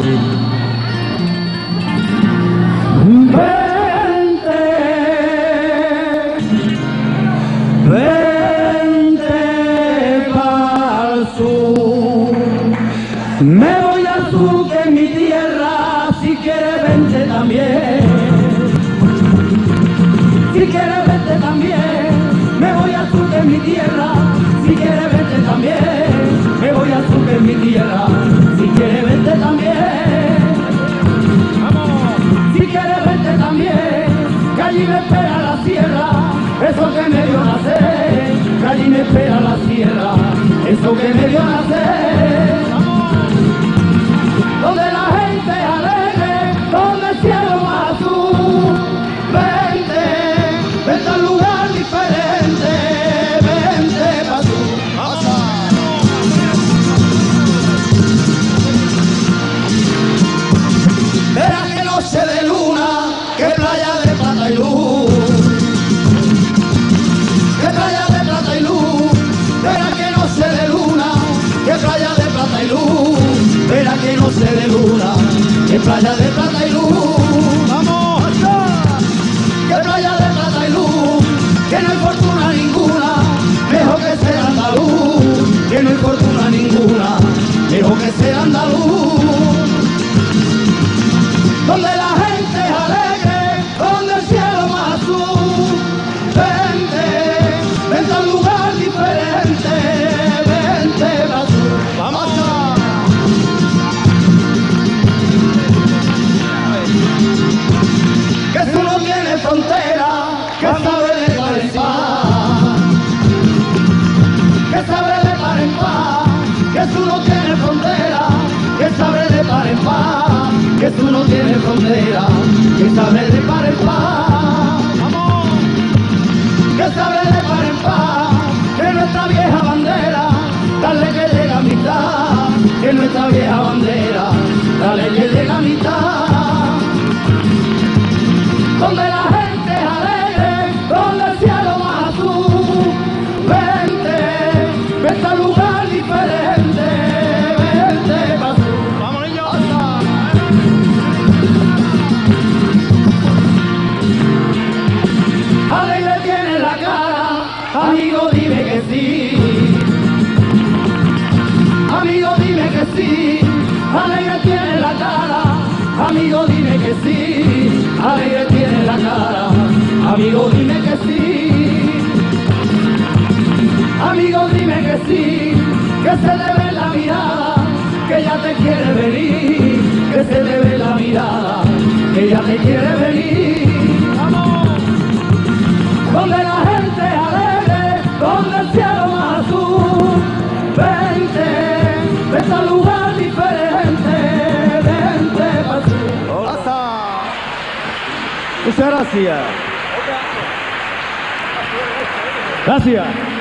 Vente, vente pa'l sur. Me voy al sur, que es mi tierra, si quieres vente también. Si quieres vente también, me voy al sur, que es mi tierra, si quieres vente también. Me voy al sur, que es mi tierra, si quieres vente también. Si quieres vente también, que allí me espera la sierra, eso que me dio nacer. Que allí me espera la sierra, eso que me dio nacer. Donde la gente es alegre, donde el cielo más azul. Vente, vente a un lugar diferente, vente pa' tú. Verá que noche de luna, que playa de plata y luz. Que playa de plata y luz. Verá que noche de luna, que playa de plata y luz. Verá que noche de luna, que playa de plata y luz. ¡Vamos allá! Que playa de plata y luz, que no hay fortuna ninguna, mejor que ser andaluz. Que no hay fortuna ninguna, mejor que ser andaluz. Donde la gente es alegre, donde el cielo más azul. Vente, vente a un lugar diferente, vente pa' tú. ¡Vamos! Que tú no tienes frontera, que sabe de par en par. Que sabe de par en par, que tú no tienes frontera, que sabe de par en par. Que tú no tienes frontera, que sabe de par en par. ¡Vamos! Que sabe de par en par, que nuestra vieja bandera, dale que llega a mitad. Que nuestra vieja bandera, dale que llega a mitad. Donde la gente es alegre, donde el cielo más azul. Vente, vente a un lugar diferente, vente pa' tú. ¡Vamos, niños! Alegre tiene la cara, amigo dime que sí. Amigo dime que sí. Alegre tiene la cara, amigo dime que sí. Alegre tiene la cara, amigo dime que sí. Amigo dime que sí, que se le ve la mirada, que ya te quiere venir. Que se le ve la mirada, que ya te quiere venir. ¡Vamos! Donde la gente es alegre, donde el cielo más azul. Vente, vente a un lugar diferente, vente pa' tú. Muchas gracias. Gracias.